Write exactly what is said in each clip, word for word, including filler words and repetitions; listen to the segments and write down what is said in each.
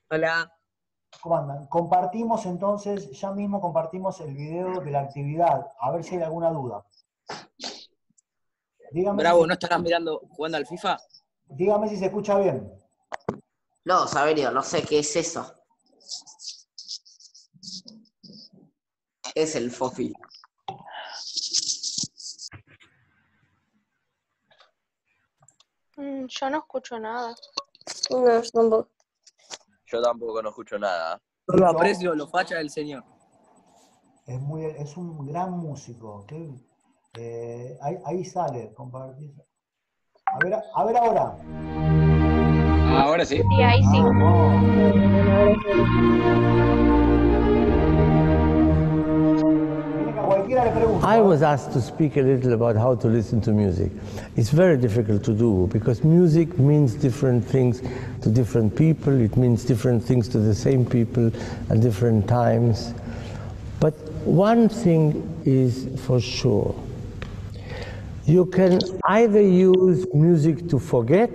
Hola. ¿Cómo andan? Compartimos entonces, ya mismo compartimos el video de la actividad, a ver si hay alguna duda. Dígame si Bravo, se, ¿no estarás mirando jugando al FIFA? dígame si se escucha bien. No, Saberio, no sé qué es eso. Es el Fofi. Mm, yo no escucho nada. No, yo tampoco. Yo tampoco no escucho nada. Lo aprecio, lo facha del señor. Es, muy, es un gran músico. ¿Okay? Eh, ahí, ahí sale, compartir. A ver, a ver ahora. Ahora sí. Sí, ahí sí. I was asked to speak a little about how to listen to music. It's very difficult to do because music means different things to different people. It means different things to the same people at different times. But one thing is for sure. You can either use music to forget,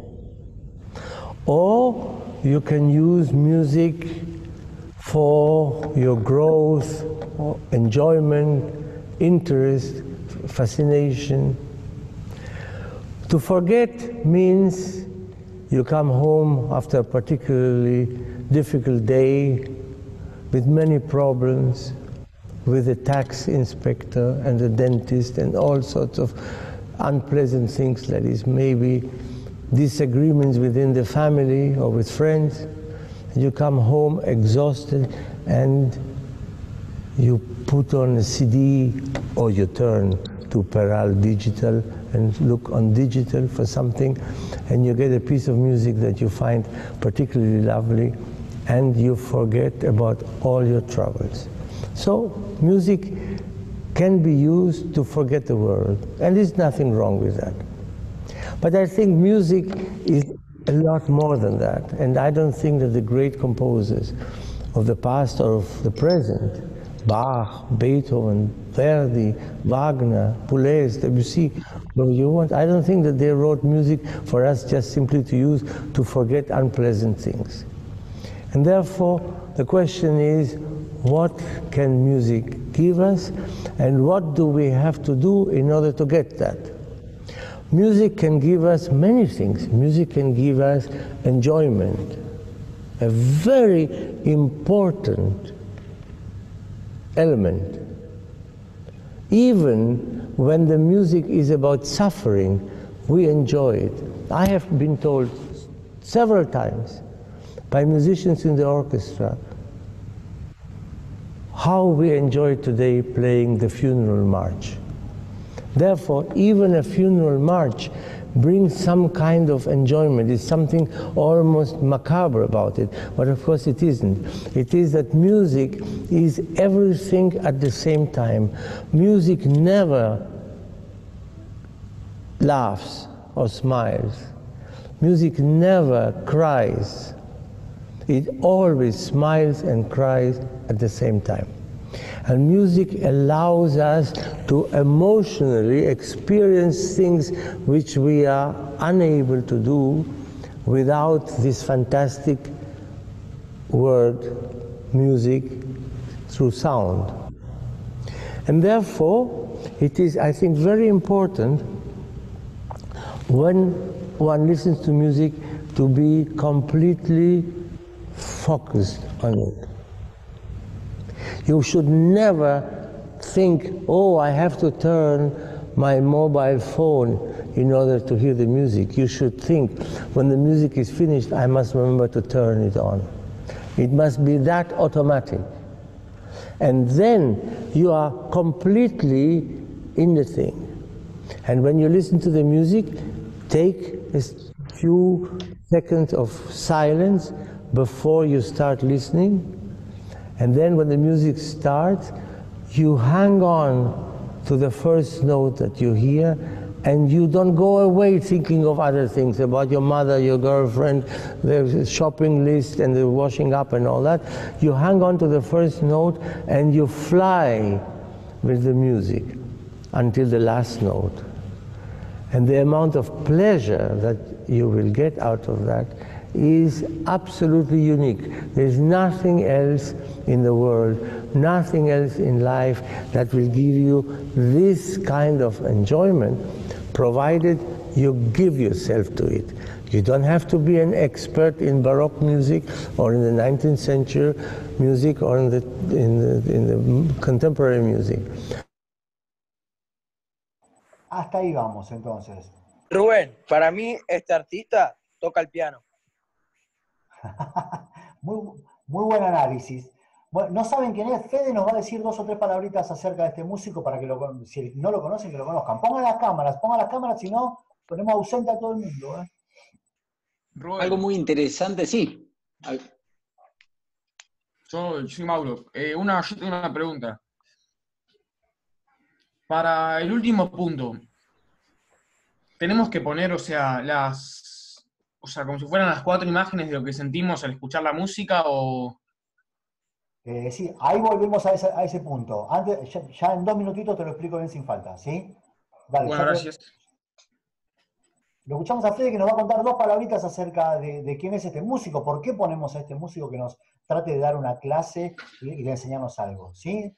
or you can use music for your growth, or enjoyment, interest, fascination. To forget means you come home after a particularly difficult day with many problems, with the tax inspector and the dentist and all sorts of unpleasant things, that is maybe disagreements within the family or with friends. You come home exhausted and you put on a C D or you turn to Peral Digital and look on digital for something, and you get a piece of music that you find particularly lovely, and you forget about all your troubles. So music can be used to forget the world, and there's nothing wrong with that. But I think music is a lot more than that, and I don't think that the great composers of the past or of the present, Bach, Beethoven, Verdi, Wagner, Boulez, Debussy, whatever you want, I don't think that they wrote music for us just simply to use to forget unpleasant things. And therefore, the question is, what can music give us, and what do we have to do in order to get that? Music can give us many things. Music can give us enjoyment, a very important element. Even when the music is about suffering, we enjoy it. I have been told several times by musicians in the orchestra how we enjoy today playing the funeral march. Therefore, even a funeral march brings some kind of enjoyment. It's something almost macabre about it, but of course it isn't. It is that music is everything at the same time. Music never laughs or smiles. Music never cries. It always smiles and cries at the same time. And music allows us to emotionally experience things which we are unable to do without this fantastic word, music, through sound. And therefore, it is, I think, very important when one listens to music to be completely focused on it. You should never think, oh, I have to turn my mobile phone in order to hear the music. You should think, when the music is finished, I must remember to turn it on. It must be that automatic. And then you are completely in the thing. And when you listen to the music, take a few seconds of silence before you start listening. And then when the music starts, you hang on to the first note that you hear, and you don't go away thinking of other things, about your mother, your girlfriend, the shopping list and the washing up and all that. You hang on to the first note and you fly with the music until the last note. And the amount of pleasure that you will get out of that is absolutely unique. There's nothing else in the world, nothing else in life that will give you this kind of enjoyment, provided you give yourself to it. You don't have to be an expert in Baroque music or in the nineteenth century music or in the, in the, in the contemporary music. Hasta ahí vamos, entonces. Rubén, para mí este artista toca el piano. muy, muy buen análisis. Bueno, no saben quién es. Fede nos va a decir dos o tres palabritas acerca de este músico para que lo, si no lo conocen, que lo conozcan. Pongan las cámaras, pongan las cámaras, si no, ponemos ausente a todo el mundo. ¿eh? Rubén. Algo muy interesante, sí. Yo, yo soy Mauro. Eh, una, yo tengo una pregunta. Para el último punto, tenemos que poner, o sea, las, o sea, como si fueran las cuatro imágenes de lo que sentimos al escuchar la música, o... Eh, sí, ahí volvemos a ese, a ese punto. Antes, ya, ya en dos minutitos te lo explico bien sin falta, ¿sí? Vale, bueno, gracias. Te... Lo escuchamos a Fede que nos va a contar dos palabritas acerca de, de quién es este músico, por qué ponemos a este músico que nos trate de dar una clase y, y de enseñarnos algo, ¿sí?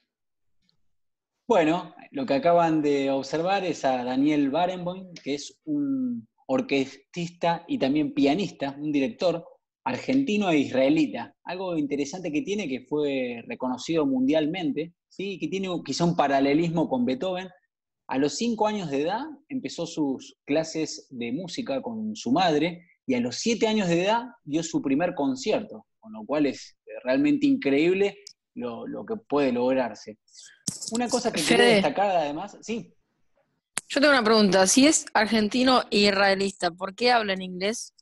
Bueno, lo que acaban de observar es a Daniel Barenboim, que es un orquestista y también pianista, un director argentino e israelita. Algo interesante que tiene, que fue reconocido mundialmente, ¿sí? Que tiene quizá un paralelismo con Beethoven. A los cinco años de edad empezó sus clases de música con su madre y a los siete años de edad dio su primer concierto, con lo cual es realmente increíble lo, lo que puede lograrse. Una cosa que Fede, quería destacar además, sí. Yo tengo una pregunta, si es argentino e israelista, ¿por qué habla en inglés?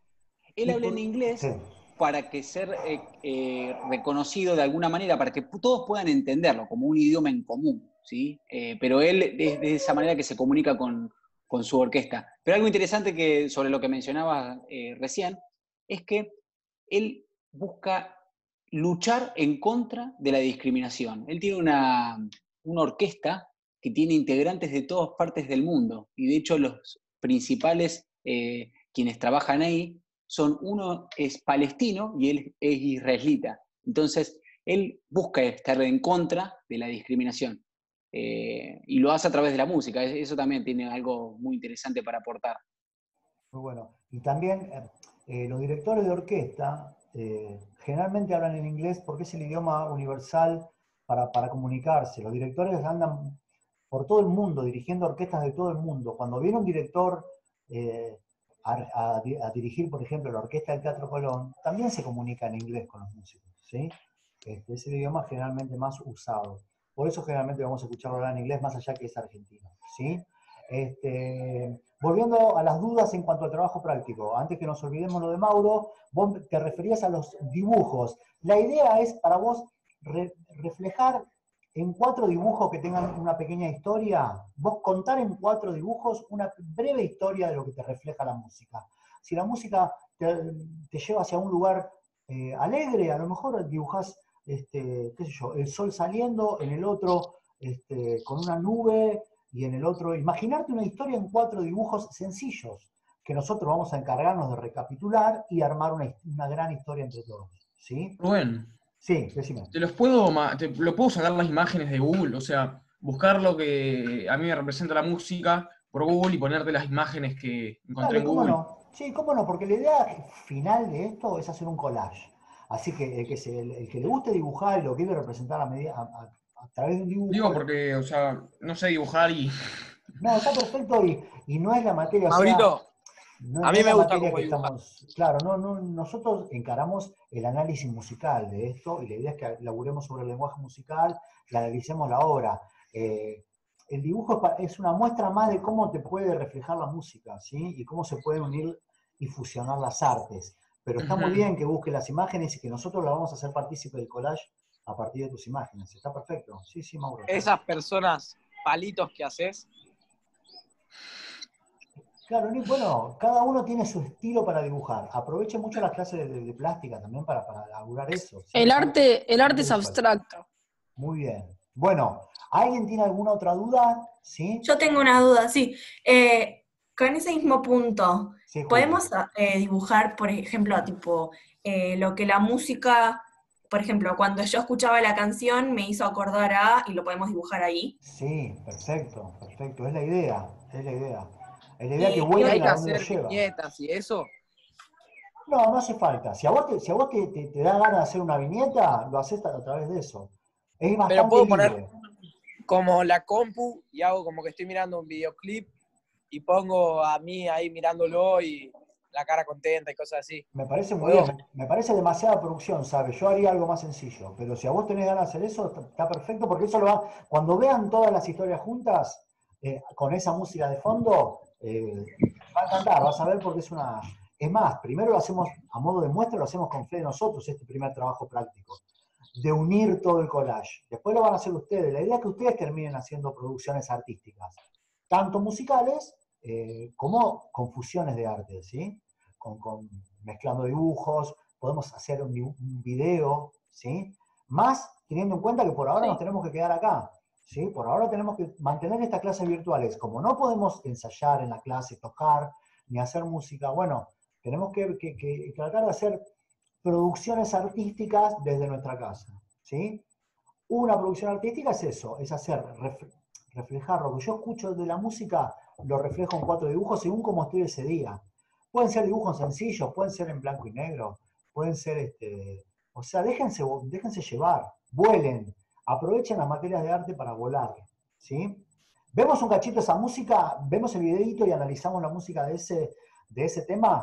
Él habla en inglés para que ser eh, eh, reconocido de alguna manera, para que todos puedan entenderlo como un idioma en común, ¿sí? Eh, pero él es de esa manera que se comunica con, con su orquesta. Pero algo interesante que, sobre lo que mencionaba eh, recién, es que él busca luchar en contra de la discriminación. Él tiene una, una orquesta que tiene integrantes de todas partes del mundo, y de hecho los principales eh, quienes trabajan ahí son, uno es palestino y él es israelita. Entonces, él busca estar en contra de la discriminación. Eh, y lo hace a través de la música. Eso también tiene algo muy interesante para aportar. Muy bueno. Y también eh, los directores de orquesta eh, generalmente hablan en inglés porque es el idioma universal para, para comunicarse. Los directores andan por todo el mundo, dirigiendo orquestas de todo el mundo. Cuando viene un director eh, a, a, a dirigir, por ejemplo, la orquesta del Teatro Colón, también se comunica en inglés con los músicos, ¿sí? Este, es el idioma generalmente más usado. Por eso generalmente vamos a escucharlo hablar en inglés, más allá que es argentino, ¿sí? Este, volviendo a las dudas en cuanto al trabajo práctico, antes que nos olvidemos lo de Mauro, vos te referías a los dibujos. La idea es para vos re, reflejar en cuatro dibujos que tengan una pequeña historia, vos contar en cuatro dibujos una breve historia de lo que te refleja la música. Si la música te, te lleva hacia un lugar eh, alegre, a lo mejor dibujás, este, qué sé yo, el sol saliendo, en el otro este, con una nube, y en el otro, imaginarte una historia en cuatro dibujos sencillos, que nosotros vamos a encargarnos de recapitular y armar una, una gran historia entre todos, ¿sí? Rubén. Sí, decime. Te los puedo, te, lo puedo sacar las imágenes de Google, o sea, buscar lo que a mí me representa la música por Google y ponerte las imágenes que encontré Dale, en ¿cómo Google. no? Sí, cómo no, porque la idea final de esto es hacer un collage. Así que el que, se, el, el que le guste dibujar y lo quiere representar a, media, a, a, a través de un dibujo... Digo porque, o sea, no sé dibujar y... No, está perfecto y, y no es la materia... Maurito, o sea, no, a mí no me la gusta materia cómo que dibuja. estamos, claro, no, no, nosotros encaramos el análisis musical de esto y la idea es que laburemos sobre el lenguaje musical y analicemos la obra. Eh, el dibujo es una muestra más de cómo te puede reflejar la música, ¿sí? Y cómo se pueden unir y fusionar las artes. Pero está muy bien que busques las imágenes y que nosotros la vamos a hacer partícipe del collage a partir de tus imágenes. Está perfecto. Sí, sí, Mauro. Esas personas, palitos que haces. Claro, bueno, cada uno tiene su estilo para dibujar. Aproveche mucho las clases de, de, de plástica también para, para laburar eso. ¿Sí? El arte, el arte es abstracto. Muy bien. Bueno, ¿alguien tiene alguna otra duda? ¿Sí? Yo tengo una duda, sí. Eh, con ese mismo punto, Sí, Julio. Podemos eh, dibujar, por ejemplo, tipo, eh, lo que la música, por ejemplo, cuando yo escuchaba la canción me hizo acordar a, y lo podemos dibujar ahí. Sí, perfecto, perfecto. Es la idea, es la idea. Es la idea que Y, y vuelen hay que a donde lo hacer lleva. viñetas y eso. No, no hace falta. Si a vos te, si a vos te, te, te da ganas de hacer una viñeta, lo haces a través de eso. Es bastante Pero puedo libre. poner como la compu y hago como que estoy mirando un videoclip y pongo a mí ahí mirándolo y la cara contenta y cosas así. Me parece muy ¿Puedo? bien. Me parece demasiada producción, ¿sabes? Yo haría algo más sencillo. Pero si a vos tenés ganas de hacer eso, está, está perfecto, porque eso lo va. Cuando vean todas las historias juntas, eh, con esa música de fondo, eh, va a encantar, vas a ver porque es una. Es más, primero lo hacemos a modo de muestra, lo hacemos con fe de nosotros, este primer trabajo práctico, de unir todo el collage. Después lo van a hacer ustedes. La idea es que ustedes terminen haciendo producciones artísticas, tanto musicales eh, como con fusiones de arte, ¿sí? Con, con, mezclando dibujos, podemos hacer un, un video, ¿sí? Más teniendo en cuenta que por ahora Sí. nos tenemos que quedar acá, ¿sí? Por ahora tenemos que mantener estas clases virtuales. Como no podemos ensayar en la clase, tocar, ni hacer música, bueno, tenemos que, que, que tratar de hacer producciones artísticas desde nuestra casa, ¿sí? Una producción artística es eso, es hacer, reflejar lo que yo escucho de la música, lo reflejo en cuatro dibujos según cómo estoy ese día. Pueden ser dibujos sencillos, pueden ser en blanco y negro, pueden ser, este, o sea, déjense, déjense llevar, vuelen, aprovechen las materias de arte para volar, ¿sí? Vemos un cachito de esa música, vemos el videito y analizamos la música de ese, de ese tema.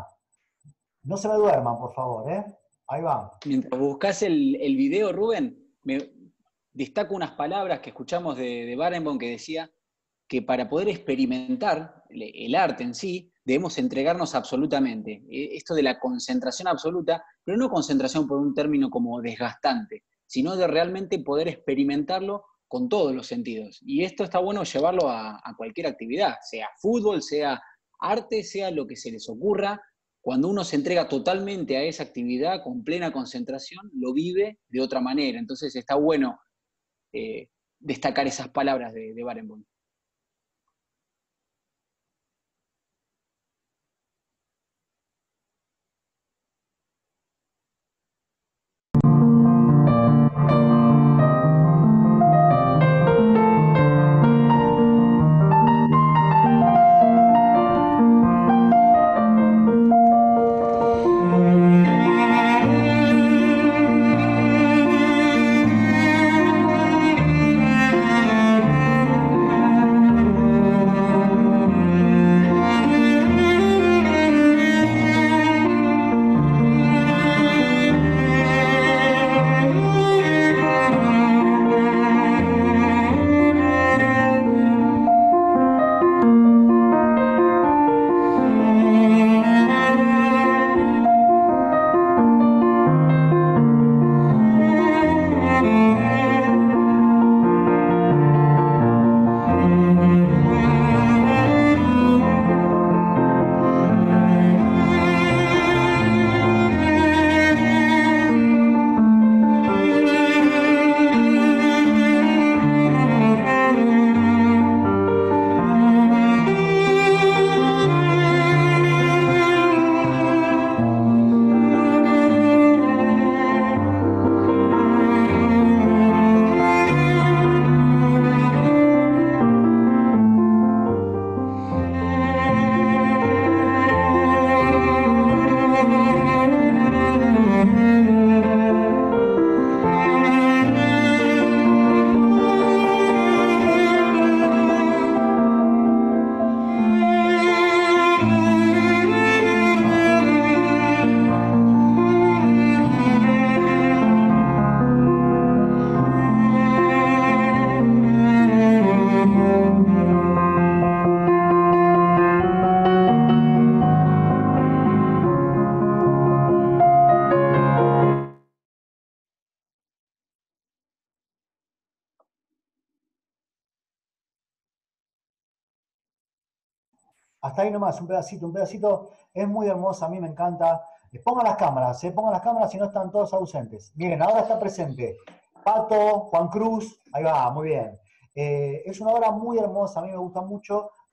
No se me duerman, por favor, ¿eh? Ahí va. Mientras buscas el, el video, Rubén, me destaco unas palabras que escuchamos de, de Barenboim que decía que para poder experimentar el arte en sí, debemos entregarnos absolutamente. Esto de la concentración absoluta, pero no concentración por un término como desgastante, sino de realmente poder experimentarlo con todos los sentidos. Y esto está bueno llevarlo a, a cualquier actividad, sea fútbol, sea arte, sea lo que se les ocurra. Cuando uno se entrega totalmente a esa actividad con plena concentración, lo vive de otra manera. Entonces está bueno eh, destacar esas palabras de, de Barenboim. Hasta ahí nomás, un pedacito, un pedacito. Es muy hermosa, a mí me encanta. Pongan las cámaras, ¿eh? Pongan las cámaras si no están todos ausentes. Miren, ahora está presente Pato, Juan Cruz, ahí va, muy bien. Eh, es una obra muy hermosa, a mí me gusta mucho.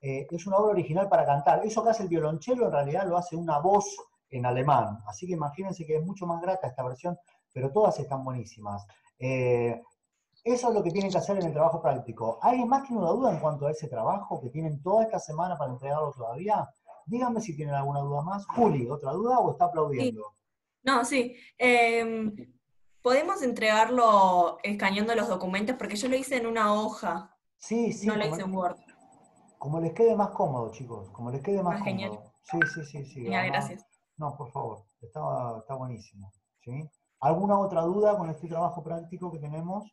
eh, es una obra original para cantar. Eso que hace el violonchelo en realidad lo hace una voz en alemán, así que imagínense que es mucho más grata esta versión, pero todas están buenísimas. Eh, eso es lo que tienen que hacer en el trabajo práctico. ¿Alguien más tiene una duda en cuanto a ese trabajo que tienen toda esta semana para entregarlo todavía? Díganme si tienen alguna duda más. Juli, ¿otra duda o está aplaudiendo? Sí. No, sí. Eh, ¿podemos entregarlo escaneando los documentos? Porque yo lo hice en una hoja. Sí, sí. No lo como, hice en Word. Como les quede más cómodo, chicos. Como les quede más Ah, cómodo. genial. Sí, sí, sí. sí. Genial, Además, gracias. no, por favor. Está, está buenísimo. ¿Sí? ¿Alguna otra duda con este trabajo práctico que tenemos?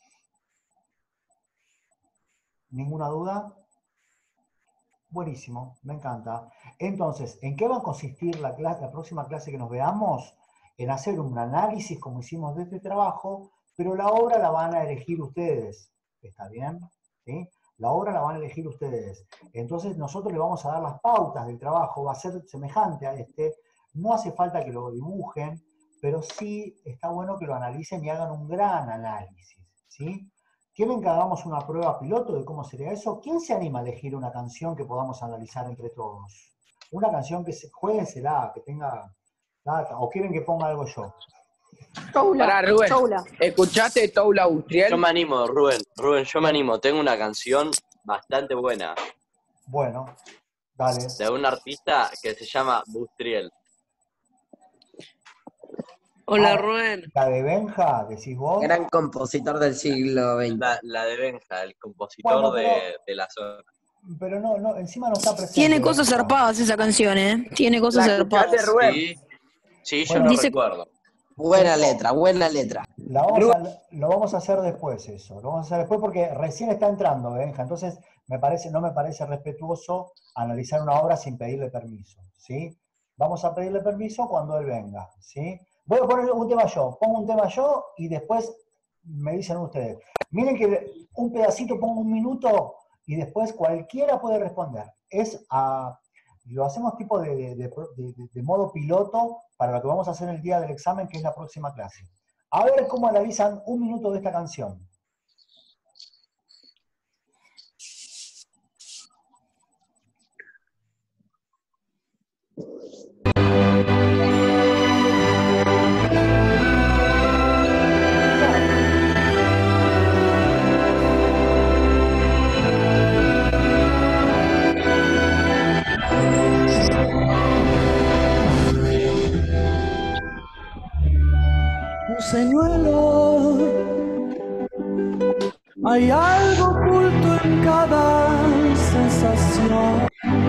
¿Ninguna duda? Buenísimo, me encanta. Entonces, ¿en qué va a consistir la, clase, la próxima clase que nos veamos? En hacer un análisis, como hicimos de este trabajo, pero la obra la van a elegir ustedes. ¿Está bien? ¿Sí? La obra la van a elegir ustedes. Entonces, nosotros le vamos a dar las pautas del trabajo, va a ser semejante a este. No hace falta que lo dibujen, pero sí está bueno que lo analicen y hagan un gran análisis. ¿Sí? ¿Quieren que hagamos una prueba piloto de cómo sería eso? ¿Quién se anima a elegir una canción que podamos analizar entre todos? Una canción que se, juéguensela, que tenga data, o quieren que ponga algo yo. Toula, Pará, Rubén, Toula. ¿escuchaste Toula Bustriel? Yo me animo, Rubén, Rubén, yo me animo. Tengo una canción bastante buena. Bueno, dale. De un artista que se llama Bustriel. Hola, Ah, Rubén. ¿La de Benja, decís vos? Gran compositor del siglo veinte. La, la de Benja, el compositor Bueno, pero- de, de la zona. Pero no, no, encima no está presente. Tiene cosas Benja. zarpadas esa canción, ¿eh? Tiene cosas ¿La escuchaste, zarpadas. Rubén? Sí, sí, yo Bueno, no dice- recuerdo. Buena letra, buena letra. La vamos a, lo vamos a hacer después eso, lo vamos a hacer después porque recién está entrando Benja, entonces me parece, no me parece respetuoso analizar una obra sin pedirle permiso, ¿sí? Vamos a pedirle permiso cuando él venga, ¿sí? Voy a poner un tema yo, pongo un tema yo y después me dicen ustedes. Miren que un pedacito pongo un minuto y después cualquiera puede responder. Es a, lo hacemos tipo de, de, de, de, de modo piloto para lo que vamos a hacer el día del examen, que es la próxima clase. A ver cómo analizan un minuto de esta canción. Un señuelo, hay algo oculto en cada sensación.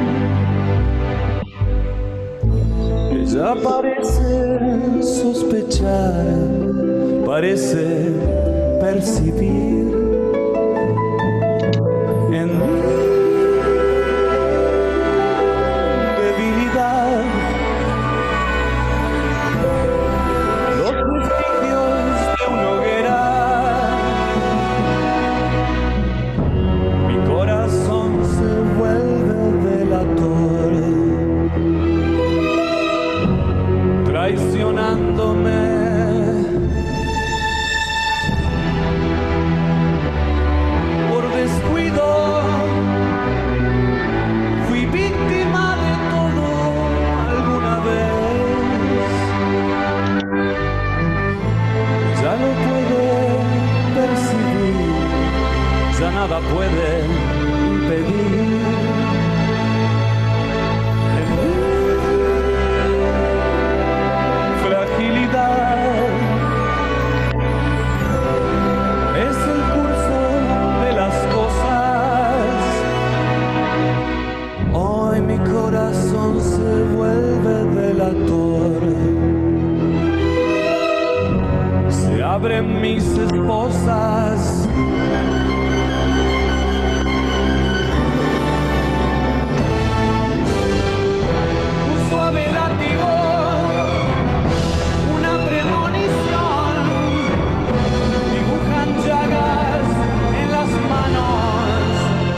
Ella parece sospechar, parece percibir en mi debilidad los vestigios de una hoguera. Mi corazón se vuelve delator, traicionándome. Por descuido fui víctima de todo alguna vez. Ya lo puede percibir, ya nada puede impedir. En mi fragilidad es el curso de las cosas. Hoy mi corazón se vuelve delator. Se abren mis esposas. Un suave látigo, una premonición, dibujan llagas en las manos.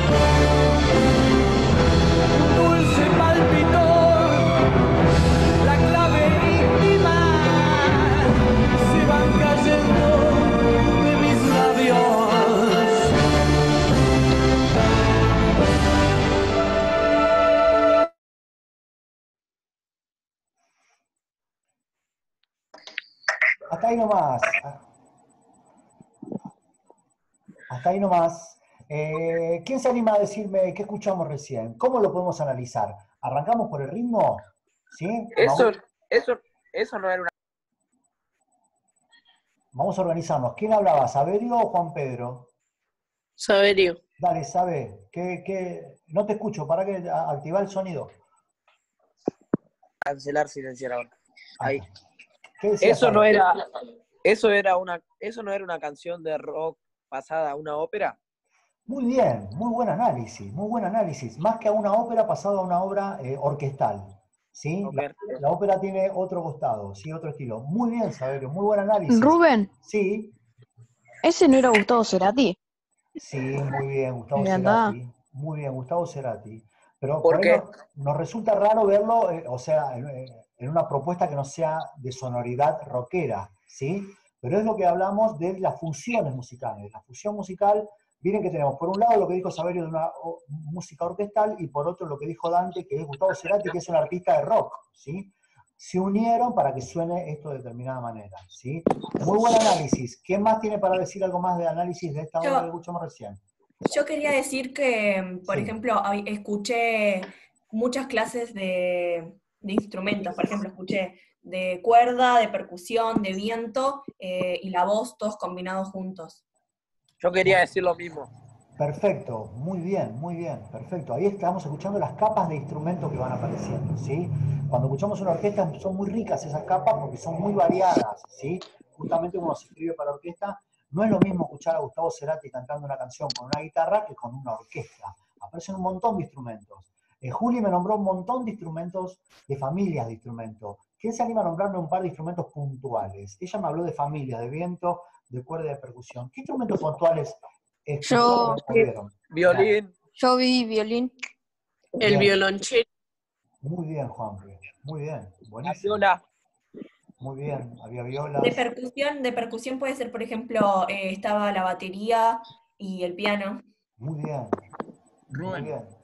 Un dulce palpito, la clave íntima, se van cayendo de mis labios. ahí nomás. Hasta ahí nomás. Eh, ¿Quién se anima a decirme qué escuchamos recién? ¿Cómo lo podemos analizar? ¿Arrancamos por el ritmo? ¿Sí? Eso, Vamos, eso, eso no era una... vamos a organizarnos. ¿Quién hablaba? ¿Saberio o Juan Pedro? Saberio. Dale, Sabe. ¿Qué, qué? No te escucho. ¿Para qué activar el sonido? Cancelar, silenciar ahora. Ahí. ¿Qué decía Eso no Sabe? era, eso era una, eso no era una canción de rock pasada a una ópera. Muy bien, muy buen análisis, muy buen análisis. Más que a una ópera pasado a una obra eh, orquestal. ¿Sí? La, la ópera tiene otro costado, sí, otro estilo. Muy bien, Saberio, muy buen análisis. Rubén. Sí. ¿Ese no era Gustavo Cerati? Sí, muy bien, Gustavo Me encantaba. Cerati. Muy bien, Gustavo Cerati. Pero ¿Por por qué? ahí nos, nos resulta raro verlo, eh, o sea, en, en una propuesta que no sea de sonoridad rockera, ¿sí? Pero es lo que hablamos de las fusiones musicales. La fusión musical, miren que tenemos por un lado lo que dijo Saberio de una o, música orquestal y por otro lo que dijo Dante, que es Gustavo Cerati, que es un artista de rock, ¿sí? Se unieron para que suene esto de determinada manera, ¿sí? Muy buen análisis. ¿Quién más tiene para decir algo más de análisis de esta obra que escuchamos recién? Yo quería decir que, por Sí. ejemplo, hab- escuché muchas clases de, de instrumentos. Por ejemplo, escuché de cuerda, de percusión, de viento eh, y la voz, todos combinados juntos. Yo quería decir lo mismo. Perfecto, muy bien, muy bien, perfecto. Ahí estamos escuchando las capas de instrumentos que van apareciendo, ¿sí? Cuando escuchamos una orquesta son muy ricas esas capas porque son muy variadas, ¿sí? Justamente como se escribe para orquesta, no es lo mismo escuchar a Gustavo Cerati cantando una canción con una guitarra que con una orquesta. Aparecen un montón de instrumentos. Eh, Juli me nombró un montón de instrumentos, de familias de instrumentos. ¿Quién se anima a nombrarme un par de instrumentos puntuales? Ella me habló de familias, de viento, de cuerda y de percusión. ¿Qué instrumentos puntuales Yo, escucharon? Violín. yo vi violín. El Bien. violonchelo. Muy bien, Juan. Muy bien, La buenísimo. viola. Muy bien, había violas. De percusión, de percusión puede ser, por ejemplo, eh, estaba la batería y el piano. Muy bien. Rubén. Muy bien.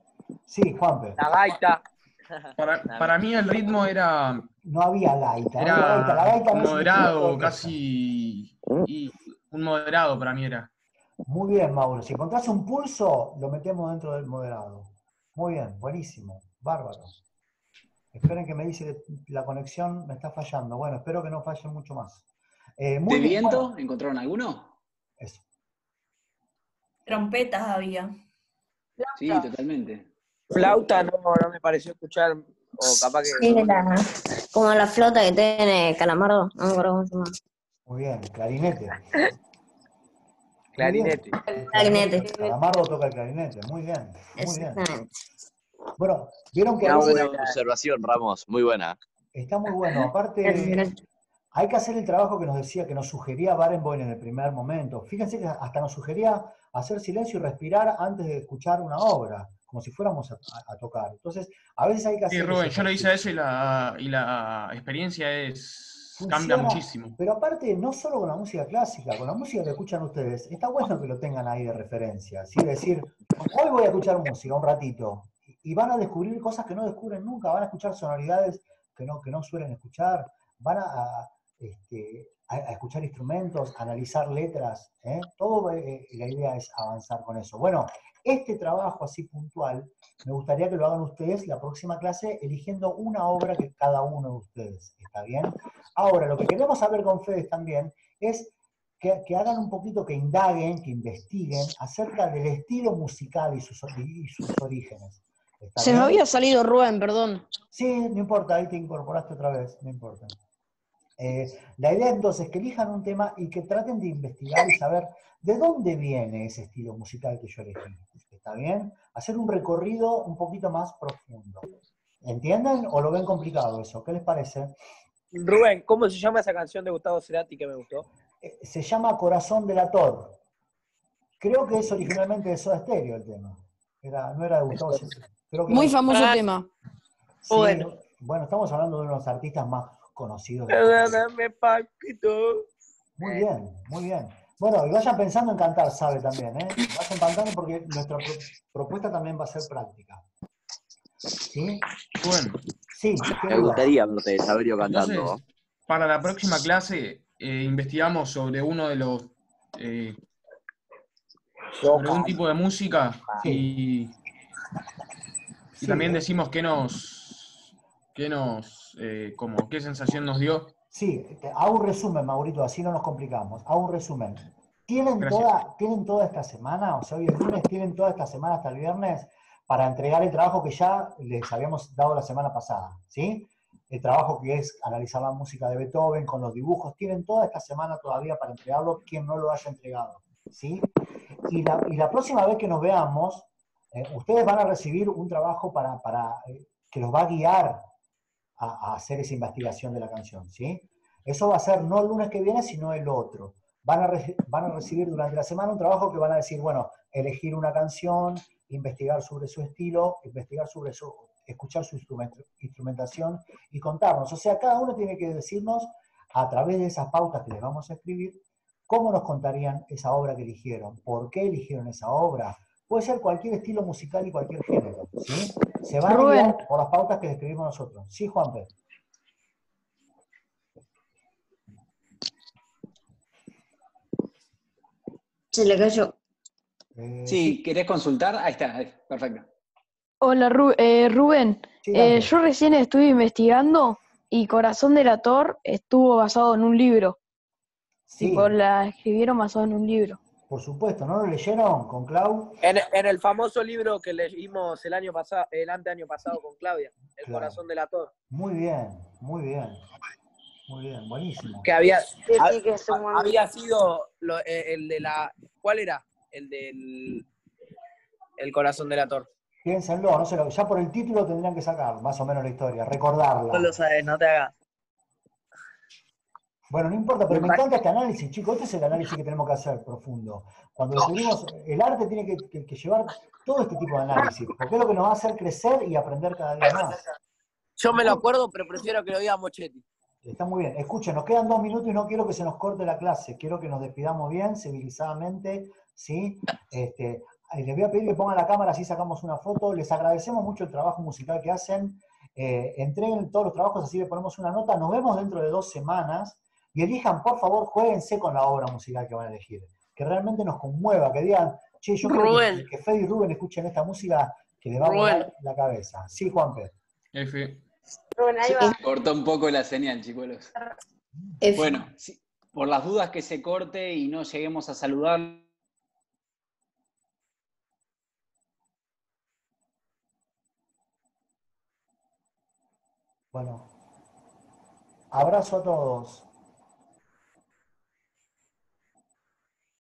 Sí, Juanpe. La gaita. Para, para mí el ritmo era, No había gaita. era no había gaita. La gaita no es un moderado, instrumento de orquesta. casi y un moderado para mí era. Muy bien, Mauro. Si encontrás un pulso, lo metemos dentro del moderado. Muy bien, buenísimo. Bárbaro. Esperen que me dice que la conexión me está fallando. Bueno, espero que no falle mucho más. Eh, muy ¿De bien, viento? bueno, ¿Encontraron alguno? eso. Trompetas había. Sí, totalmente. Flauta no, no me pareció escuchar, o capaz que... Sí, la, como la flauta que tiene Calamardo, no me acuerdo cómo se llama. Muy bien, clarinete. Clarinete. El Clarinete. Calamardo toca el clarinete. Muy bien, muy bien. Exactamente. Bueno, vieron que Una a buena veces observación, Ramos, muy buena. está muy bueno. Aparte, Gracias. hay que hacer el trabajo que nos decía, que nos sugería Barenboim en el primer momento. Fíjense que hasta nos sugería hacer silencio y respirar antes de escuchar una obra, como si fuéramos a, a- a tocar. Entonces, a veces hay que Sí, hacer... Rubén, ese yo lo hice ejercicio. eso y la, y la experiencia es cambia Funciona, muchísimo. pero aparte, no solo con la música clásica, con la música que escuchan ustedes, está bueno que lo tengan ahí de referencia. ¿Sí? Es decir, hoy voy a escuchar música un ratito, y van a descubrir cosas que no descubren nunca, van a escuchar sonoridades que no, que no suelen escuchar, van a, a, este, a, a escuchar instrumentos, a analizar letras, ¿eh? Todo eh, la idea es avanzar con eso. Bueno, este trabajo así puntual, me gustaría que lo hagan ustedes la próxima clase, eligiendo una obra que cada uno de ustedes, ¿está bien? Ahora, lo que queremos saber con Fede también es que, que hagan un poquito, que indaguen, que investiguen acerca del estilo musical y sus, y sus orígenes. ¿Está Se me bien? había salido Rubén, perdón. Sí, no importa, ahí te incorporaste otra vez, no importa. Eh, la idea entonces es que elijan un tema y que traten de investigar y saber de dónde viene ese estilo musical que yo elegí. ¿Está bien? Hacer un recorrido un poquito más profundo. ¿Entienden o lo ven complicado eso? ¿Qué les parece? Rubén, ¿cómo se llama esa canción de Gustavo Cerati que me gustó? Eh, Se llama Corazón Delator. Creo que es originalmente de Soda Stereo el tema. Era, no era de Gustavo Cerati. Creo que Muy era- famoso Ah, tema. Sí, bueno. bueno, estamos hablando de unos artistas más conocidos. Perdóname, Paquito. Muy bien, muy bien. Bueno, y vayan pensando en cantar, sabe también, ¿eh? Vayan cantando porque nuestra pro- propuesta también va a ser práctica. ¿Sí? Rubén, Sí, ¿qué Me duda? gustaría verte Saberio cantando. entonces, para la próxima clase, eh, investigamos sobre uno de los... eh, sobre un tipo de música y, y Sí, también eh. decimos qué nos... qué nos... eh, como, qué sensación nos dio. Sí, te- hago un resumen, Maurito, así no nos complicamos. Hago un resumen. ¿Tienen Gracias. toda, tienen toda esta semana, o sea, hoy es lunes, tienen toda esta semana hasta el viernes para entregar el trabajo que ya les habíamos dado la semana pasada, ¿sí? El trabajo que es analizar la música de Beethoven con los dibujos, tienen toda esta semana todavía para entregarlo, quien no lo haya entregado, ¿sí? Y la, y la próxima vez que nos veamos, eh, ustedes van a recibir un trabajo para, para, eh, que los va a guiar a, a hacer esa investigación de la canción, ¿sí? Eso va a ser no el lunes que viene, sino el otro. Van a, re, van a recibir durante la semana un trabajo que van a decir, bueno, elegir una canción, investigar sobre su estilo, investigar sobre su, escuchar su instrumentación y contarnos. O sea, cada uno tiene que decirnos, a través de esas pautas que les vamos a escribir, cómo nos contarían esa obra que eligieron, por qué eligieron esa obra. Puede ser cualquier estilo musical y cualquier género, ¿sí? Se van a Rubén. guiar por las pautas que escribimos nosotros. Sí, Juanpe. Se le cayó. Eh, Sí, ¿querés consultar? Ahí está, ahí, perfecto. Hola, Ru- eh, Rubén. Sí, Eh, Dante. yo recién estuve investigando y Corazón Delator estuvo basado en un libro. Sí, Tipo, la escribieron basado en un libro. por supuesto, ¿no lo leyeron con Clau? En, en el famoso libro que leímos el año pasado, el anteaño pasado con Claudia, El Claro. corazón del actor. Muy bien, muy bien. Muy bien, buenísimo. Que había, Sí, ha- sí, que es un buen- había sido lo- eh, el de la. ¿Cuál era? El del. El corazón del actor. Piénsenlo, no se lo- ya por el título tendrían que sacar más o menos la historia, recordarla. No lo sabes, no te hagas. Bueno, no importa, pero me encanta este análisis, chicos. Este es el análisis que tenemos que hacer profundo. Cuando descubrimos, el arte tiene que, que- que llevar todo este tipo de análisis, porque es lo que nos va a hacer crecer y aprender cada día más. Yo me lo acuerdo, pero prefiero que lo diga Mochetti. Está muy bien. Escuchen, nos quedan dos minutos y no quiero que se nos corte la clase. Quiero que nos despidamos bien, civilizadamente, ¿sí? Este, eh, les voy a pedir que pongan la cámara, así sacamos una foto. Les agradecemos mucho el trabajo musical que hacen. Eh, entreguen todos los trabajos, así le ponemos una nota. Nos vemos dentro de dos semanas. Y elijan, por favor, jueguense con la obra musical que van a elegir. Que realmente nos conmueva, que digan, che, yo quiero que, que Fede y Rubén escuchen esta música que les va a volar la cabeza. Sí, Juanpe. F. Rubén, ahí Se va. cortó un poco la señal, chicos. F. Bueno, sí, por las dudas que se corte y no lleguemos a saludar. Bueno, abrazo a todos.